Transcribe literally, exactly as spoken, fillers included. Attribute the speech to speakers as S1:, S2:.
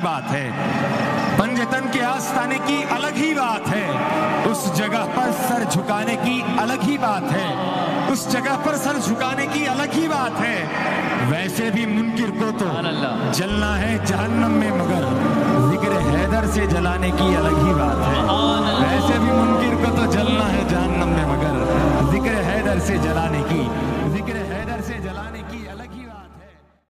S1: बात है, पंजतन के आस्ताने की अलग ही बात है, उस जगह पर सर झुकाने की अलग ही बात है, उस जगह पर सर झुकाने की अलग ही बात है। वैसे भी मुनकिर को तो जलना है जहन्नम में, मगर जिक्र हैदर से जलाने की अलग ही बात है। वैसे भी मुनकिर को तो जल